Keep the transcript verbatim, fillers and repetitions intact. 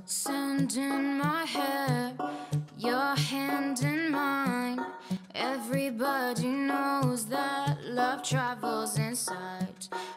Sand in my hair, your hand in mine. Everybody knows that love travels in sight.